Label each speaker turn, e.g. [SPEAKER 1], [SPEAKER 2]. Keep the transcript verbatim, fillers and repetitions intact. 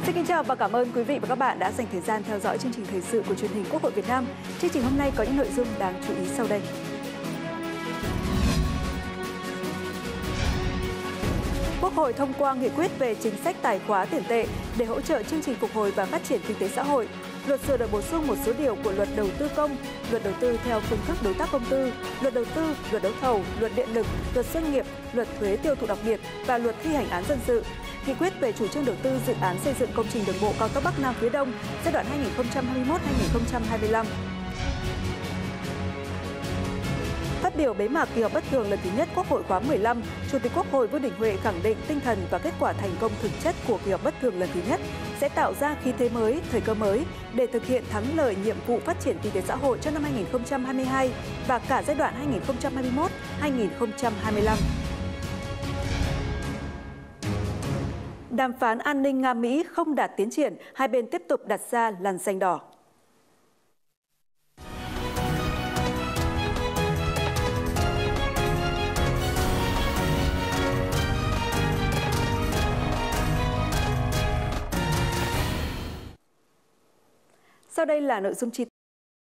[SPEAKER 1] Xin kính chào và cảm ơn quý vị và các bạn đã dành thời gian theo dõi chương trình thời sự của truyền hình Quốc hội Việt Nam. Chương trình hôm nay có những nội dung đáng chú ý sau đây. Quốc hội thông qua nghị quyết về chính sách tài khóa tiền tệ để hỗ trợ chương trình phục hồi và phát triển kinh tế xã hội. Luật sửa đổi bổ sung một số điều của luật đầu tư công, luật đầu tư theo phương thức đối tác công tư, luật đầu tư, luật đấu thầu, luật điện lực, luật doanh nghiệp, luật thuế tiêu thụ đặc biệt và luật thi hành án dân sự. Nghị quyết về chủ trương đầu tư dự án xây dựng công trình đường bộ cao tốc Bắc Nam phía Đông giai đoạn hai nghìn không trăm hai mươi mốt đến hai nghìn không trăm hai mươi lăm. Phát biểu bế mạc kỳ họp bất thường lần thứ nhất Quốc hội khóa mười lăm, Chủ tịch Quốc hội Vương Đình Huệ khẳng định tinh thần và kết quả thành công thực chất của kỳ họp bất thường lần thứ nhất sẽ tạo ra khí thế mới, thời cơ mới để thực hiện thắng lợi nhiệm vụ phát triển kinh tế xã hội cho năm hai nghìn không trăm hai mươi hai và cả giai đoạn hai nghìn không trăm hai mươi mốt đến hai nghìn không trăm hai mươi lăm. Đàm phán an ninh Nga-Mỹ không đạt tiến triển, hai bên tiếp tục đặt ra làn ranh đỏ. Sau đây là nội dung chi tiết.